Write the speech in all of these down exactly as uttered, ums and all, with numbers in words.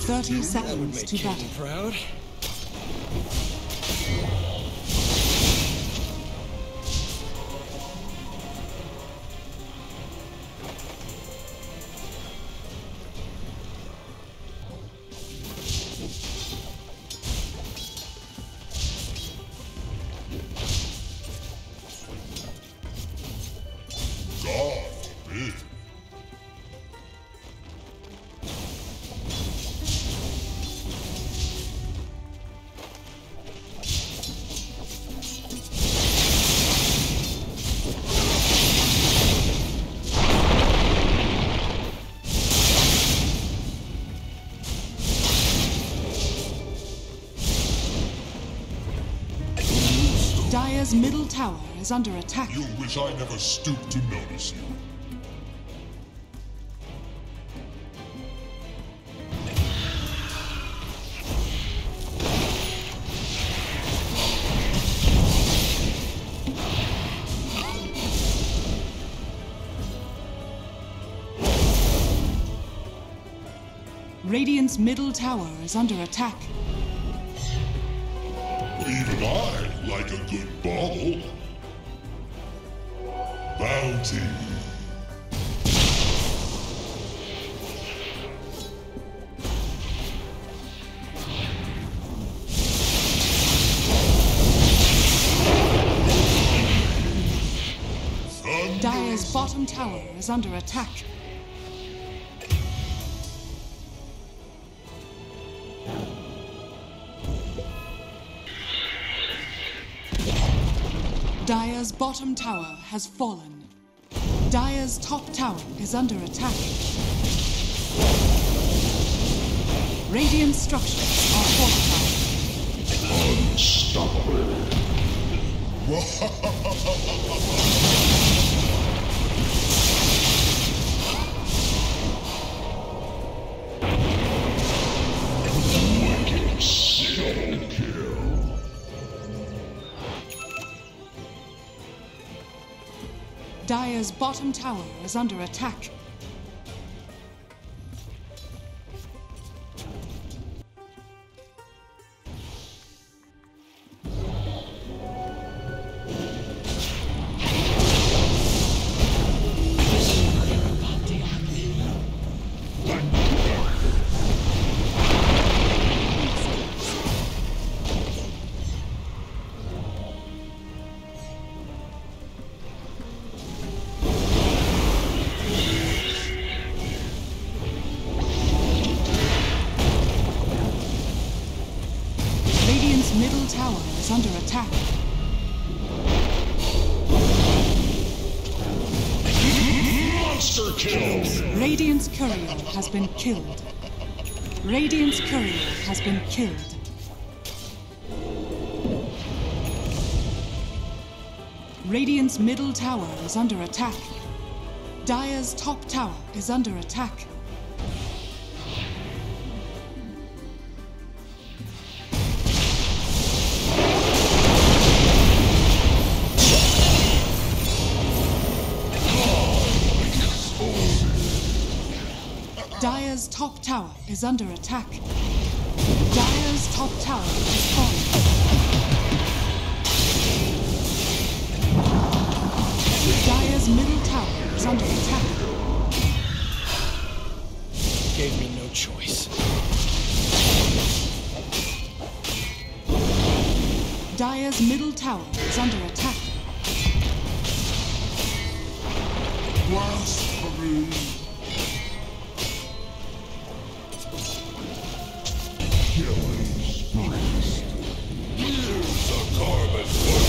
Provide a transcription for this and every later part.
thirty That would seconds make to King battle. proud. Dire's middle tower is under attack. You'll wish I never stooped to notice you. Radiant's middle tower is under attack. Even I like a good bauble. Bounty. Dire's bottom tower is under attack. Dire's bottom tower has fallen. Dire's top tower is under attack. Radiant structures are fortified. Unstoppable. Wicked single kill. Dire's bottom tower is under attack. Radiant's middle tower is under attack. Monster kill. Radiant's courier has been killed. Radiant's courier has been killed. Radiant's middle tower is under attack. Dire's top tower is under attack. Dire's top tower is under attack. Dire's top tower is falling. Dire's middle tower is under attack. Gave me no choice. Dire's middle tower is under attack. Blasphemy. Killing sprees. Here's a carbon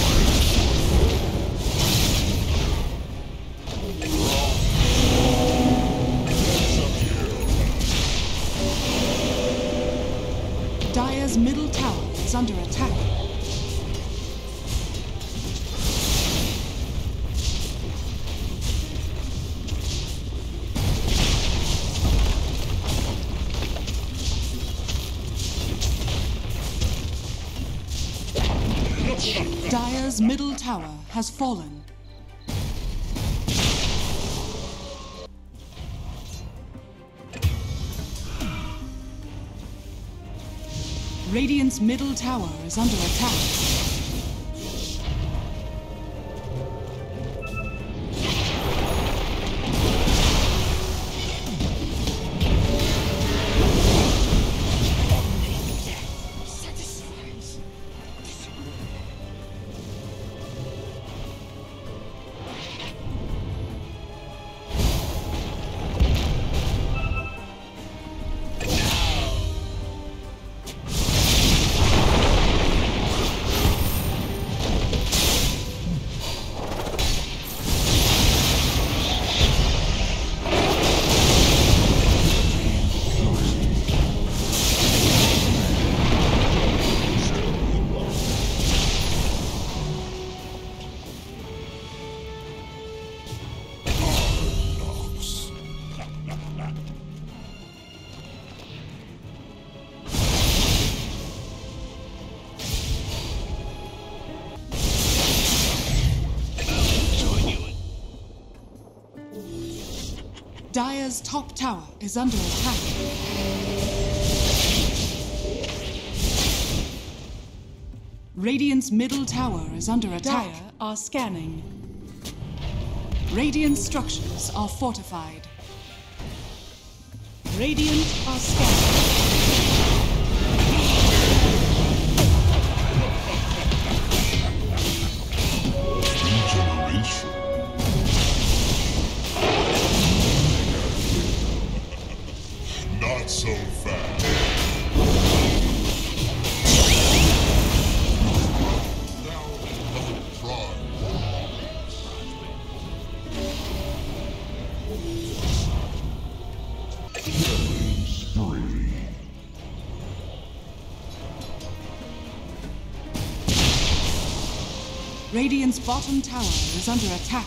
Dire's middle tower is under attack. Dire's middle tower has fallen. Radiant's middle tower is under attack. Dire's top tower is under attack. Radiant's middle tower is under attack. Dire are scanning. Radiant structures are fortified. Radiant are scanning. Not so fast. Now no pride. Killing spree. Radiant's bottom tower is under attack.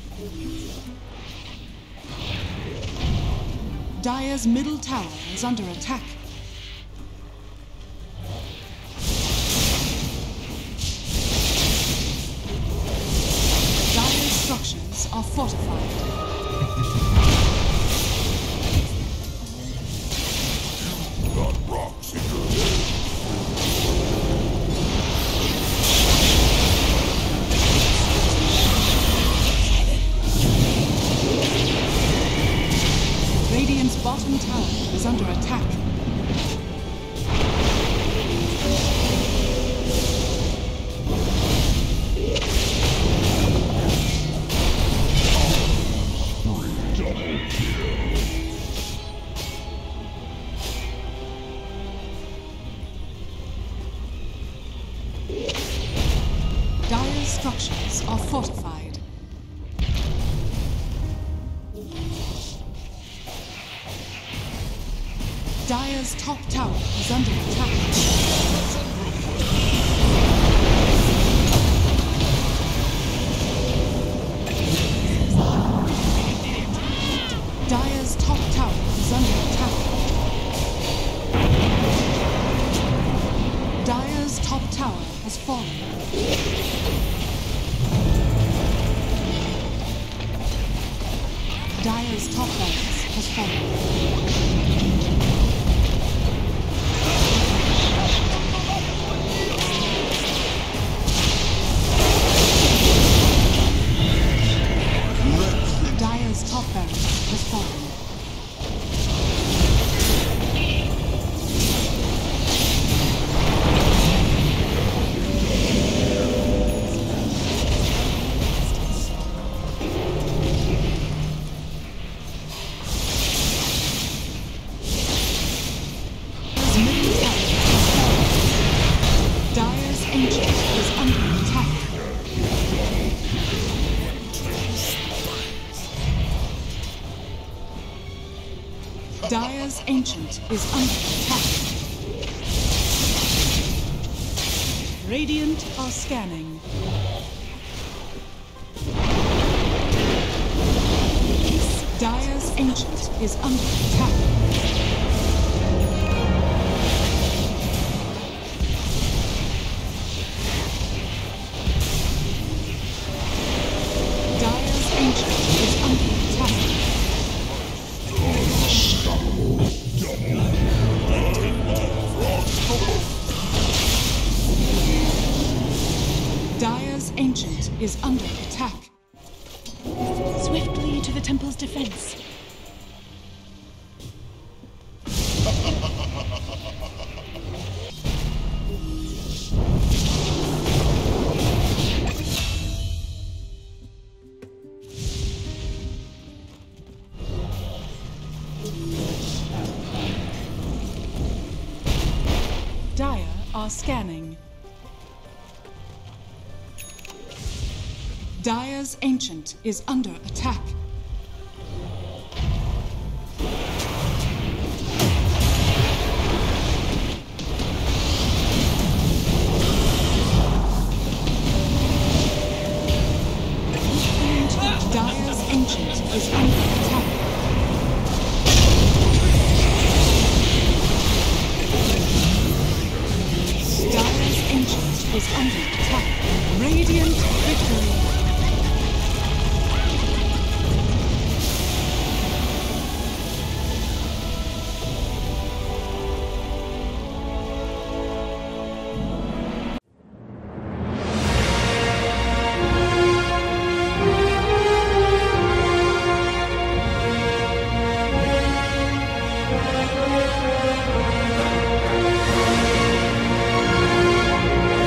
Dire's middle tower is under attack. Dire's structures are fortified. Got rocks in your way. Radiant's bottom tower is under attack. Dire's structures are fortified. Dire's top tower is under attack. Dire's top tower is under attack. Dire's top tower has fallen. Dire's top barracks has fallen. Dire's top barracks has fallen. Dire's ancient is under attack. Dire's ancient is under attack. Radiant are scanning. Dire's ancient is under attack. Dire's ancient is under attack. Unstoppable. Double. Take my frog. is under attack. Swiftly to the temple's defense. Dire are scanning. Dire's Ancient is under attack. Dire's Ancient is under attack. Dire's Ancient is under attack.